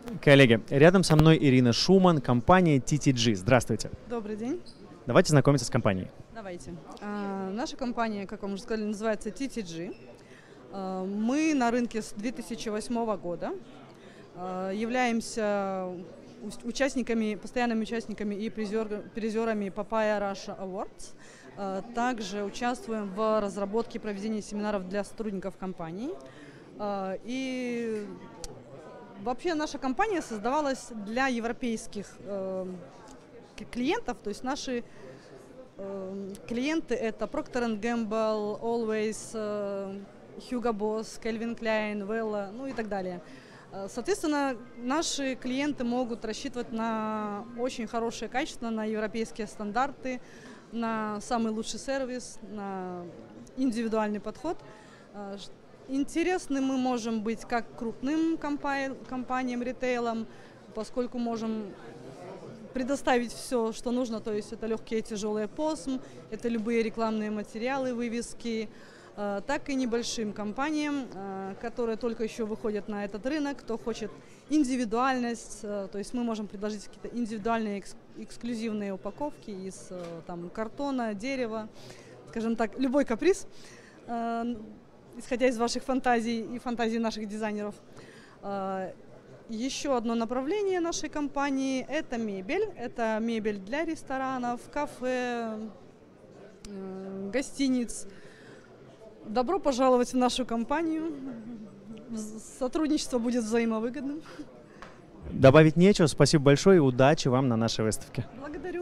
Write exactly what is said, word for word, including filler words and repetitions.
Коллеги, рядом со мной Ирина Шуман, компания ти ти джи. Здравствуйте. Добрый день. Давайте знакомиться с компанией. Давайте. А, наша компания, как вам уже сказали, называется ти ти джи. А, мы на рынке с две тысячи восьмого года. А, являемся участниками, постоянными участниками и призер, призерами Papaya Russia Awards. А, также участвуем в разработке и проведении семинаров для сотрудников компании. А, и вообще наша компания создавалась для европейских э, клиентов, то есть наши э, клиенты это Procter энд Gamble, Always, э, Hugo Boss, Calvin Klein, Vella, ну и так далее. Соответственно, наши клиенты могут рассчитывать на очень хорошее качество, на европейские стандарты, на самый лучший сервис, на индивидуальный подход. Интересны мы можем быть как крупным компаниям, компаниям ритейлом, поскольку можем предоставить все, что нужно, то есть это легкие и тяжелые посм, это любые рекламные материалы, вывески, так и небольшим компаниям, которые только еще выходят на этот рынок, кто хочет индивидуальность, то есть мы можем предложить какие-то индивидуальные эксклюзивные упаковки из там, картона, дерева, скажем так, любой каприз, исходя из ваших фантазий и фантазий наших дизайнеров. Еще одно направление нашей компании – это мебель. Это мебель для ресторанов, кафе, гостиниц. Добро пожаловать в нашу компанию. Сотрудничество будет взаимовыгодным. Добавить нечего. Спасибо большое и удачи вам на нашей выставке. Благодарю.